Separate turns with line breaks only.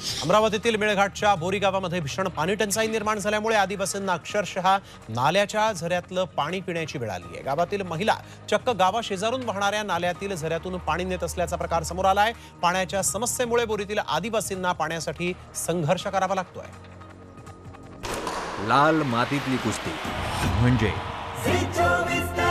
अमरावतीतील मेळघाटच्या बोरी गावामध्ये भीषण पाणी टंचाई निर्माण झाल्यामुळे आदिवासींना अक्षरशः नाल्याच्या झऱ्यातलं पाणी पिण्याची वेळ आली आहे। गावातील महिला चक्क गावाशेजारून वाहणाऱ्या नाल्यातील झऱ्यातून पाणी नेत असल्याचा प्रकार समोर आलाय। पाण्याच्या समस्येमुळे बोरीतील आदिवासींना पाण्यासाठी संघर्ष करावा लागतोय।
लाल मातीतली कुस्ती म्हणजे